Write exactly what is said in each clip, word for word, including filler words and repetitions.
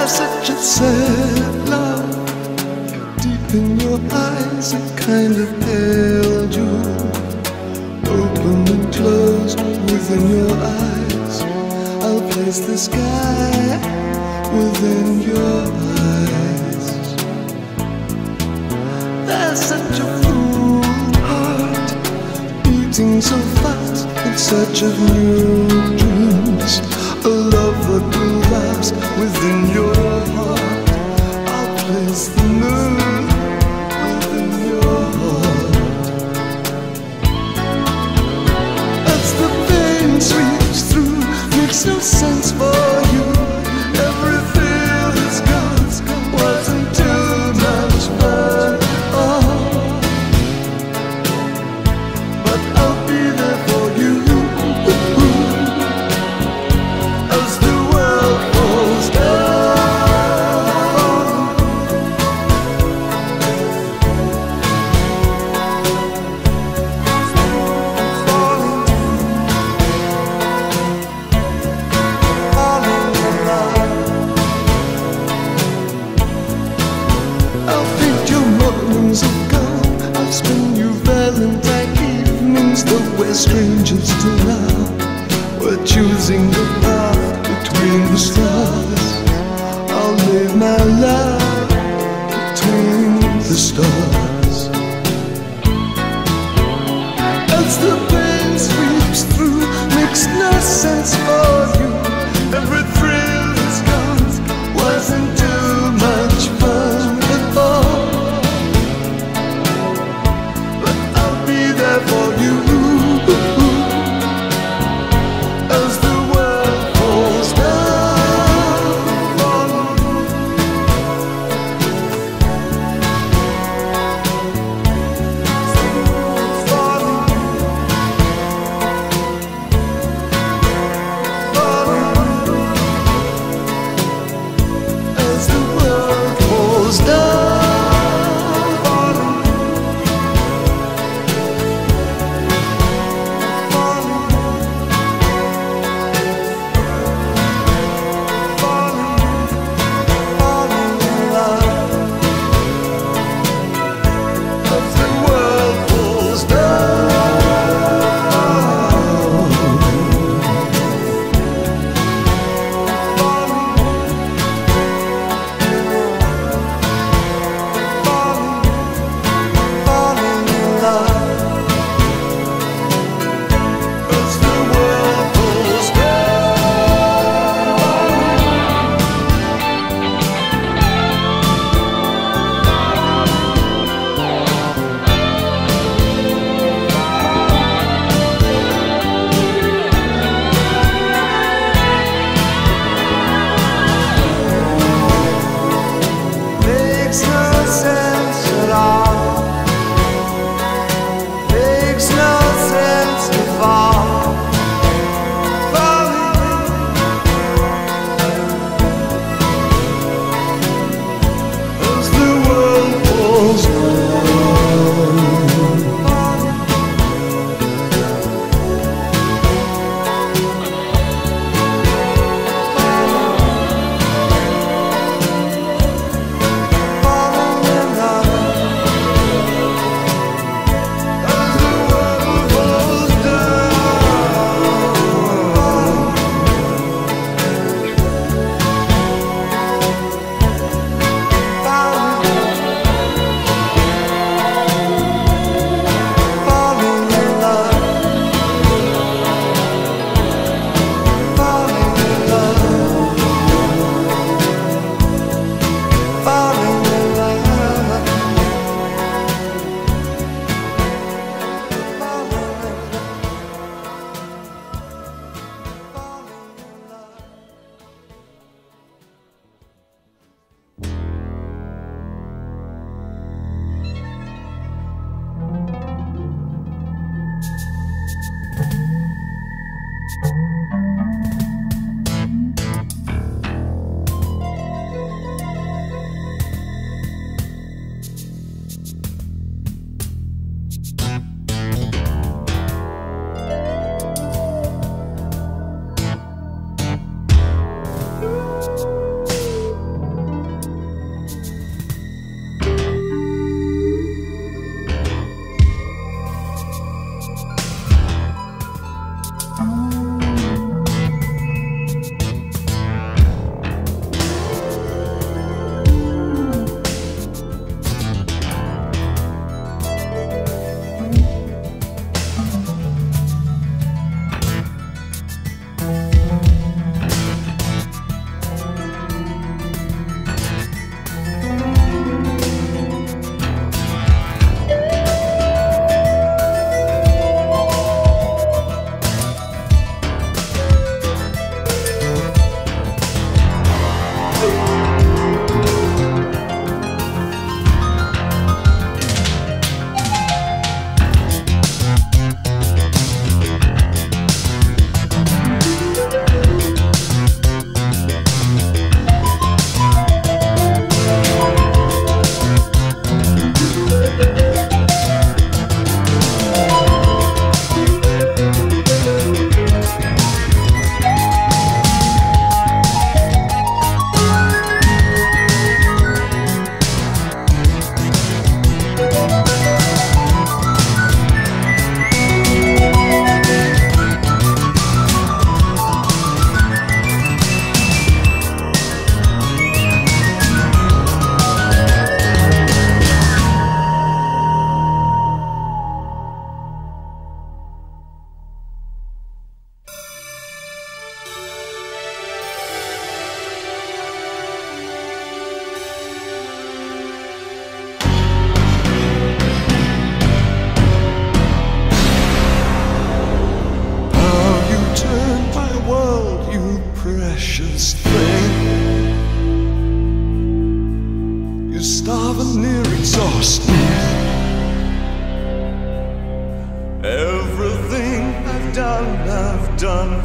such a sad love. Deep in your eyes, a kind of pale jewel. Open and close within your eyes. I'll place the sky within your eyes. There's such a full heart, beating so fast in search of new dreams. A love that will last within your heart. I'll place the moon within your heart. As the pain sweeps through, makes no sense for you. Every feel is gone, wasn't too much fun. Oh, but I'll be there for you. Though we're strangers till now, we're choosing the path between the stars. I'll live my life between the stars. As the pain sweeps through, makes no sense for you. Every thrill is gone, wasn't too much fun before. But I'll be there for you. As the world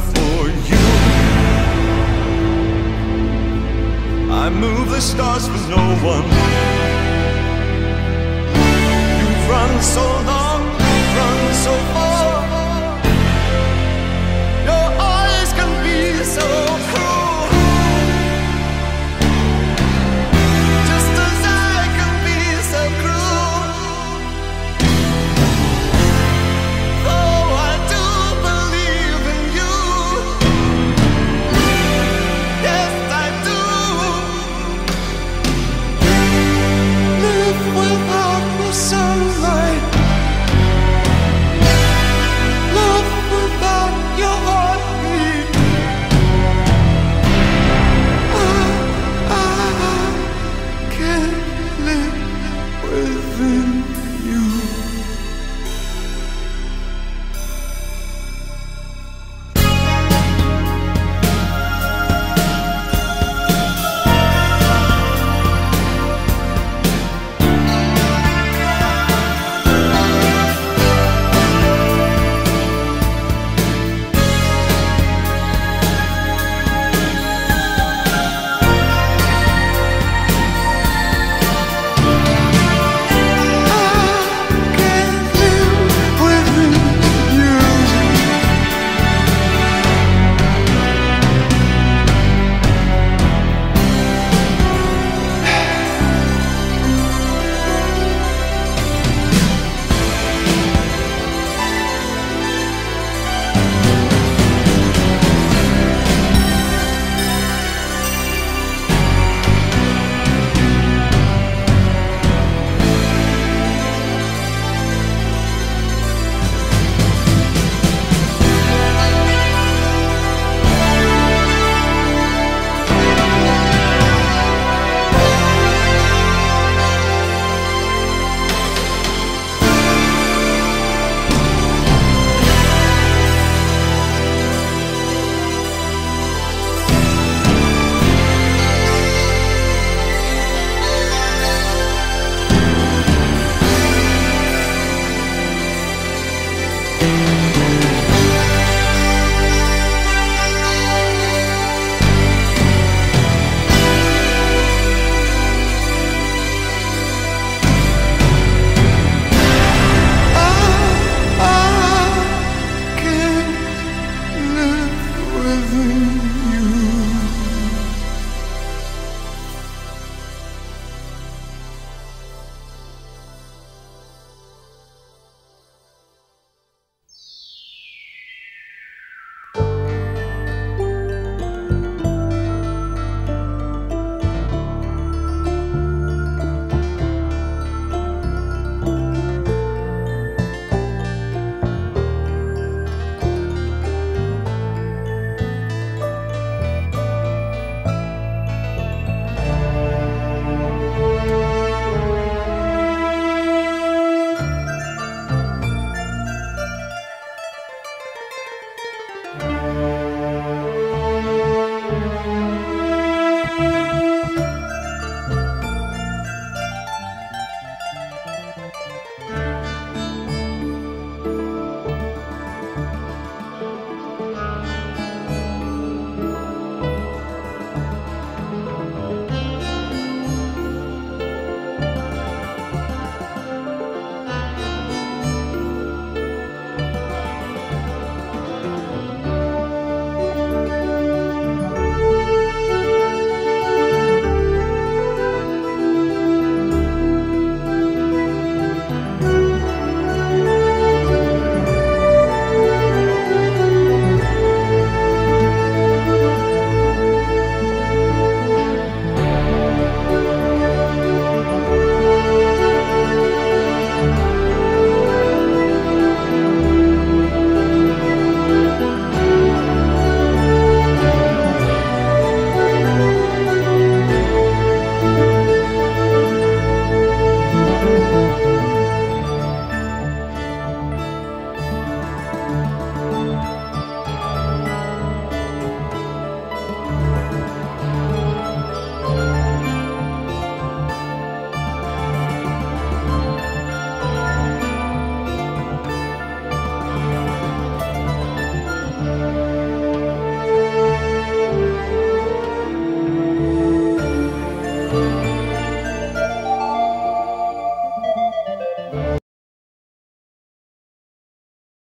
for you. I move the stars for no one. You've run so long.